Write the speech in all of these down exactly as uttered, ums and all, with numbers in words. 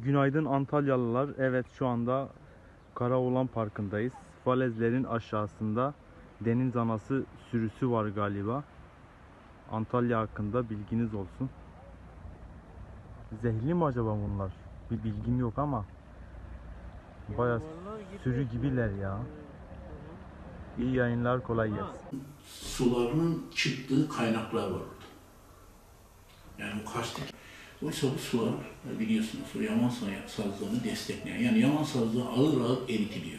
Günaydın Antalyalılar. Evet, şu anda Karaoğlan Parkı'ndayız. Falezlerin aşağısında deniz anası sürüsü var galiba. Antalya hakkında bilginiz olsun. Zehirli mi acaba bunlar? Bir bilgim yok ama bayağı sürü gibiler ya. İyi yayınlar, kolay gelsin. Sularının çıktığı kaynaklar var orada. Yani o karstik. Oysa bu sular biliyorsunuz o Yaman sazlığını destekleyen, yani Yaman sazlığı ağır ağır eritiliyor.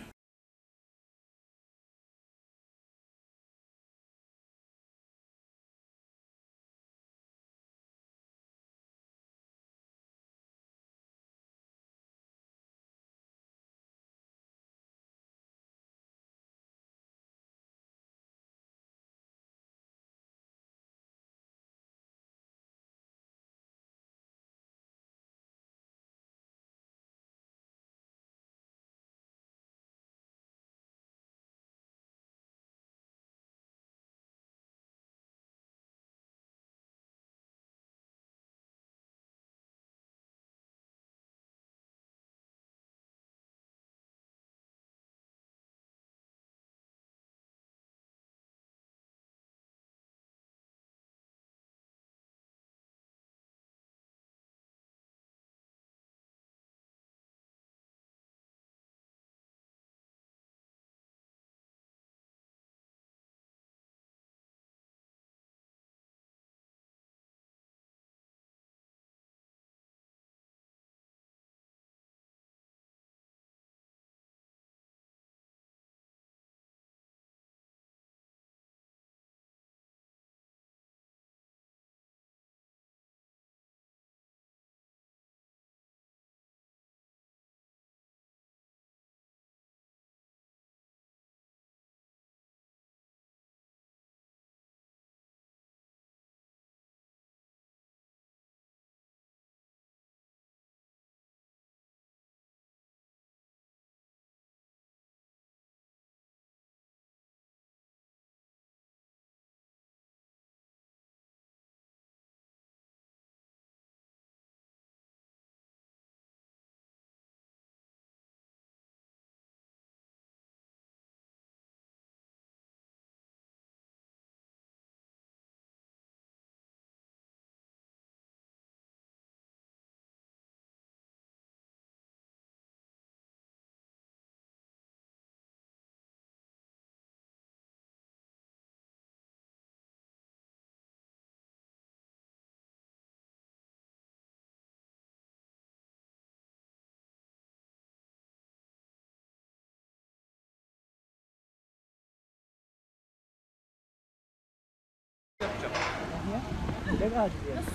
Ne kadar acı ya?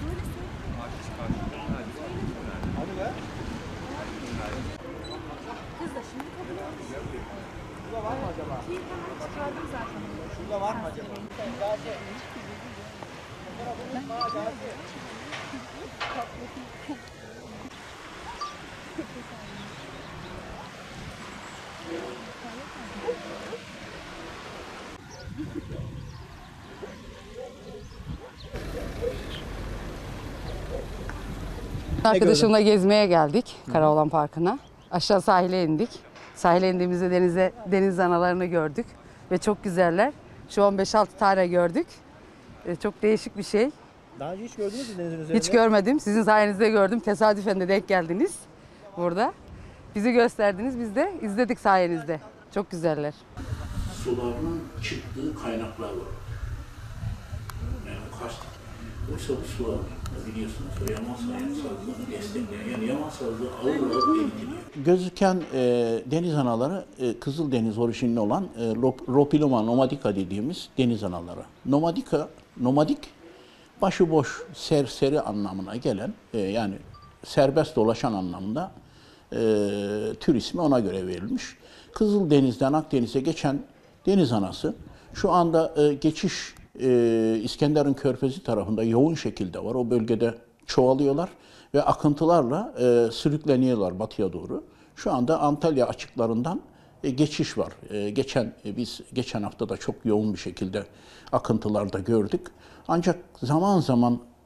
Hadi be. Kız da şimdi kabul olmuş. Şurada var mı acaba? Ki hemen çıkardım zaten. Şurada var mı acaba? Gazi. Ben Gazi. Arkadaşımla gezmeye geldik Karaoğlan Parkı'na. Aşağı sahile indik. Sahile indiğimizde denize, deniz analarını gördük ve çok güzeller. Şu an beş altı tane gördük. E, çok değişik bir şey. Daha önce hiç gördünüz mü denizin üzerinde? Hiç görmedim. Sizin sayenizde gördüm. Tesadüfen de denk geldiniz burada. Bizi gösterdiniz. Biz de izledik sayenizde. Çok güzeller. Sularının çıktığı kaynaklar var orada. Yani o karstik. Oysa bu sular biliyorsunuz o Yaman sazlığını destekleyen, yani Yaman sazlığı ağır ağır eritiliyor. Gözüken e, deniz anaları e, Kızıldeniz orijinli olan e, Ropiloma nomadica dediğimiz deniz anaları. Nomadica, nomadik başıboş, serseri anlamına gelen e, yani serbest dolaşan anlamında e, tür ismi ona göre verilmiş. Kızıldeniz'den Akdeniz'e geçen deniz anası şu anda e, geçiş e, İskenderun Körfezi tarafında yoğun şekilde var. O bölgede çoğalıyorlar ve akıntılarla e, sürükleniyorlar batıya doğru. Şu anda Antalya açıklarından e, geçiş var. E, geçen e, biz geçen hafta da çok yoğun bir şekilde akıntılarda gördük. Ancak zaman zaman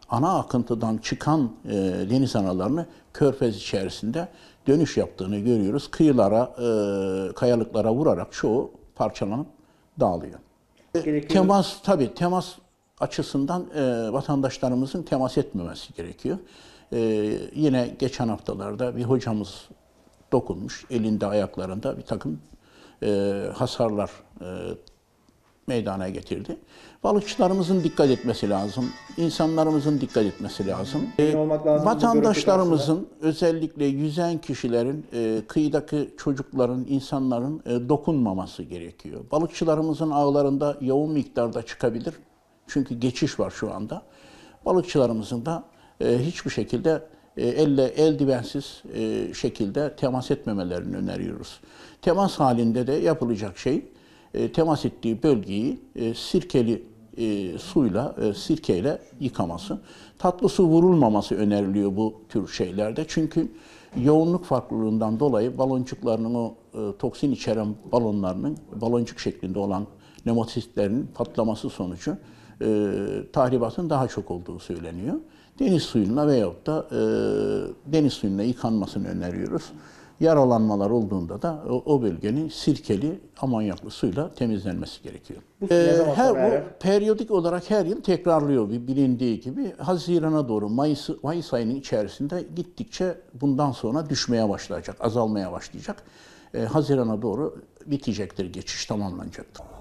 ana akıntıdan çıkan e, deniz analarını körfez içerisinde dönüş yaptığını görüyoruz. Kıyılara, e, kayalıklara vurarak çoğu parçalanıp dağılıyor. Gerekiyor. Temas, tabii temas açısından e, vatandaşlarımızın temas etmemesi gerekiyor. E, yine geçen haftalarda bir hocamız dokunmuş, elinde ayaklarında bir takım e, hasarlar e, meydana getirdi. Balıkçılarımızın dikkat etmesi lazım, insanlarımızın dikkat etmesi lazım. E, olmak lazım, vatandaşlarımızın, özellikle yüzen kişilerin, e, kıyıdaki çocukların, insanların e, dokunmaması gerekiyor. Balıkçılarımızın ağlarında yoğun miktarda çıkabilir. Çünkü geçiş var şu anda. Balıkçılarımızın da e, hiçbir şekilde e, elle eldivensiz e, şekilde temas etmemelerini öneriyoruz. Temas halinde de yapılacak şey, e, temas ettiği bölgeyi e, sirkeli e, suyla, e, sirkeyle yıkaması. Tatlı su vurulmaması öneriliyor bu tür şeylerde. Çünkü yoğunluk farklılığından dolayı baloncuklarının o e, toksin içeren balonlarının baloncuk şeklinde olan nematitlerin patlaması sonucu e, tahribatın daha çok olduğu söyleniyor. Deniz suyuna veyahut da e, deniz suyuna yıkanmasını öneriyoruz. Yaralanmalar olduğunda da o, o bölgenin sirkeli, amonyaklı suyla temizlenmesi gerekiyor. Bu ne zaman her, sona erer? bu periyodik olarak her yıl tekrarlıyor bir bilindiği gibi. Haziran'a doğru, Mayıs, Mayıs ayının içerisinde gittikçe bundan sonra düşmeye başlayacak, azalmaya başlayacak. E, Haziran'a doğru bitecektir, geçiş tamamlanacaktır.